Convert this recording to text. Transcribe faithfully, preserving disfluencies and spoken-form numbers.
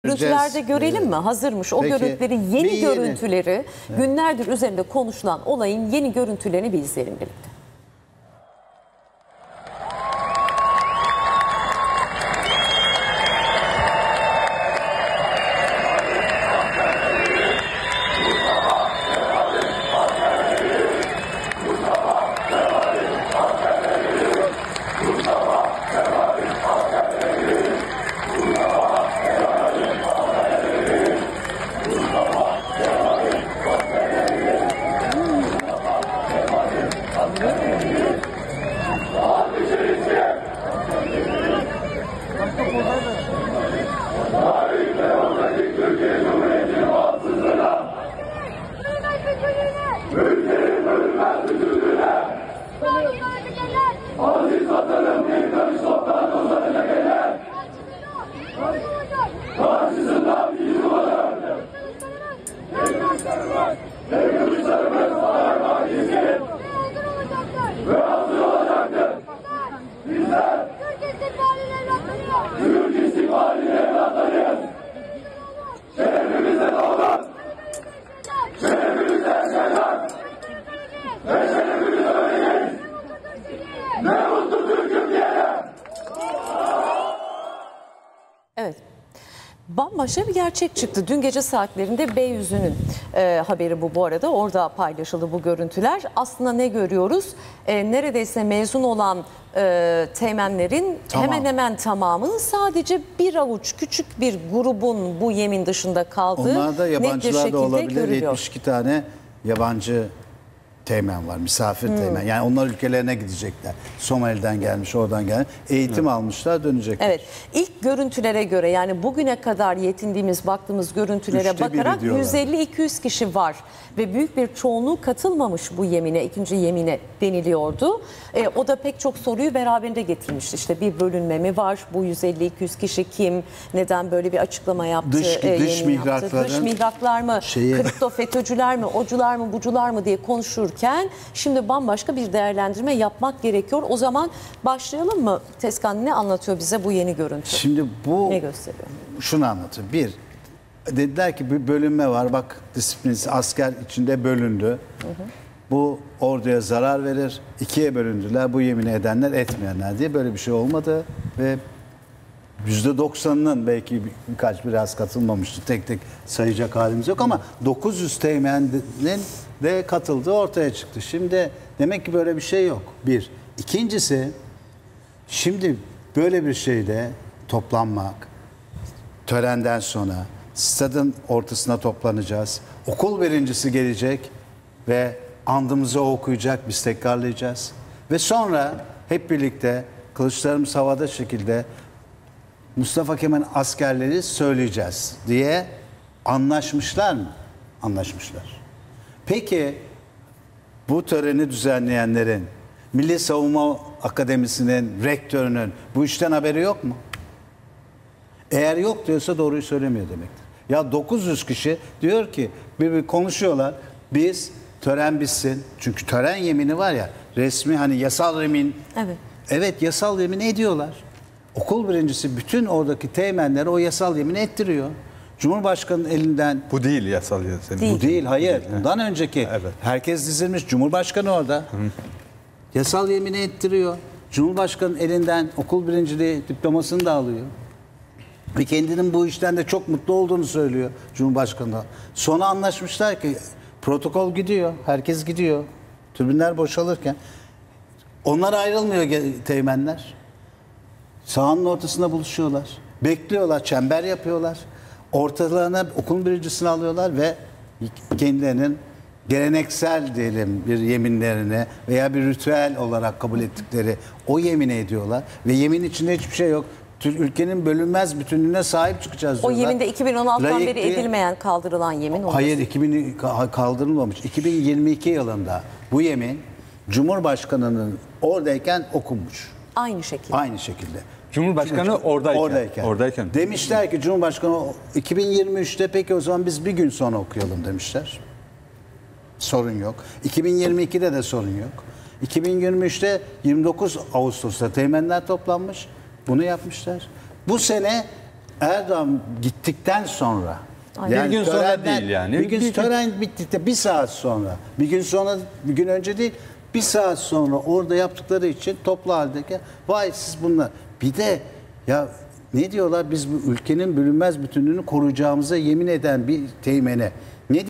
Görüntülerde görelim mi? Hazırmış. O Peki, görüntüleri, yeni yeni. görüntüleri, günlerdir üzerinde konuşulan olayın yeni görüntülerini bir izleyelim birlikte. Aziz vatanım bir karış toprağın ozanına gelen karşısında bir olacak. Ve görüşlerimiz var gizli ve hazır olacaktır. Bizler Türk istikbalinin evlatlarıyız. Şerefimizde doğduk. Şerefimizde yaşayacak. Ve şerefimizde öleceğiz. Ne mutlu Türk'üm diyene. Evet. Bambaşka bir gerçek çıktı. Dün gece saatlerinde Beyüzü'nün e, haberi bu bu arada. Orada paylaşıldı bu görüntüler. Aslında ne görüyoruz? E, neredeyse mezun olan e, teğmenlerin tamam. hemen hemen tamamının sadece bir avuç küçük bir grubun bu yemin dışında kaldığı onlar da yabancılar da olabilir. görülüyor. yetmiş iki tane yabancı teğmen var. Misafir hmm. teğmen. Yani onlar ülkelerine gidecekler. Somali'den gelmiş, oradan gelmiş. Eğitim hmm. almışlar, dönecekler. Evet. İlk görüntülere göre, yani bugüne kadar yetindiğimiz, baktığımız görüntülere Üçte bakarak yüz elli iki yüz kişi var. Ve büyük bir çoğunluğu katılmamış bu yemine, ikinci yemine deniliyordu. E, o da pek çok soruyu beraberinde getirmişti. İşte bir bölünme mi var? Bu yüz elli iki yüz kişi kim? Neden böyle bir açıklama yaptı? Dış, e, dış mihrakların Dış mihraklar mı? Şeyi... Kripto FETÖ'cüler mi? Ocular mı? Bucular mı diye konuşurken şimdi bambaşka bir değerlendirme yapmak gerekiyor. O zaman başlayalım mı? Tezkan, ne anlatıyor bize bu yeni görüntü? Şimdi bu ne gösteriyor? Şunu anlatıyor. Bir, dediler ki bir bölünme var. Bak, disiplinsiz asker içinde bölündü. Hı hı. Bu orduya zarar verir. İkiye bölündüler. Bu yemini edenler, etmeyenler diye. Böyle bir şey olmadı ve yüzde doksanının belki birkaç biraz katılmamıştı. Tek tek sayacak halimiz yok ama dokuz yüz teğmenin de katıldığı ortaya çıktı. Şimdi demek ki böyle bir şey yok. Bir. İkincisi, şimdi böyle bir şeyde toplanmak, törenden sonra stadın ortasına toplanacağız. Okul birincisi gelecek ve andımızı okuyacak, biz tekrarlayacağız. Ve sonra hep birlikte kılıçlarımız havada şekilde Mustafa Kemal askerleri söyleyeceğiz diye anlaşmışlar mı? Anlaşmışlar. Peki bu töreni düzenleyenlerin, Milli Savunma Akademisi'nin rektörünün bu işten haberi yok mu? Eğer yok diyorsa doğruyu söylemiyor demektir. Ya dokuz yüz kişi diyor ki, bir, bir konuşuyorlar. Biz tören bitsin. Çünkü tören yemini var ya, resmi, hani yasal yemin. Evet. Evet, yasal yemin ediyorlar. Okul birincisi bütün oradaki teğmenleri o yasal yemini ettiriyor. Cumhurbaşkanının elinden... Bu değil yasal yemin. Değil. Bu değil, hayır. Değil, bundan he. önceki evet. herkes dizilmiş. Cumhurbaşkanı orada. Hı. Yasal yemini ettiriyor. Cumhurbaşkanının elinden okul birinciliği diplomasını da alıyor. Ve kendinin bu işten de çok mutlu olduğunu söylüyor Cumhurbaşkanı. Sonra anlaşmışlar ki protokol gidiyor. Herkes gidiyor. Tribünler boşalırken. Onlar ayrılmıyor teğmenler. Sahanın ortasında buluşuyorlar. Bekliyorlar. Çember yapıyorlar. Ortalarına okulun birincisini alıyorlar ve kendilerinin geleneksel diyelim bir yeminlerini veya bir ritüel olarak kabul ettikleri o yemini ediyorlar. Ve yemin içinde hiçbir şey yok. Ülkenin bölünmez bütünlüğüne sahip çıkacağız diyorlar. O yeminde iki bin on altıdan beri edilmeyen, kaldırılan yemin olması. Hayır, iki bin kaldırılmamış. iki bin yirmi iki yılında bu yemin Cumhurbaşkanı'nın oradayken okunmuş. Aynı şekilde. Aynı şekilde. Cumhurbaşkanı Şimdi, oradayken, oradayken. Oradayken. Demişler ki Cumhurbaşkanı iki bin yirmi üçte peki o zaman biz bir gün sonra okuyalım demişler. Sorun yok. iki bin yirmi ikide de sorun yok. iki bin yirmi üçte yirmi dokuz Ağustos'ta teğmenler toplanmış. Bunu yapmışlar. Bu sene Erdoğan gittikten sonra Aynen. Bir gün sonra törenden- değil yani. Bir gün Bir- tören bittikte bir saat sonra, bir gün sonra, bir gün önce değil, bir saat sonra orada yaptıkları için toplu haldeki vay siz bunlar. Bir de ya ne diyorlar, biz bu ülkenin bölünmez bütünlüğünü koruyacağımıza yemin eden bir teğmene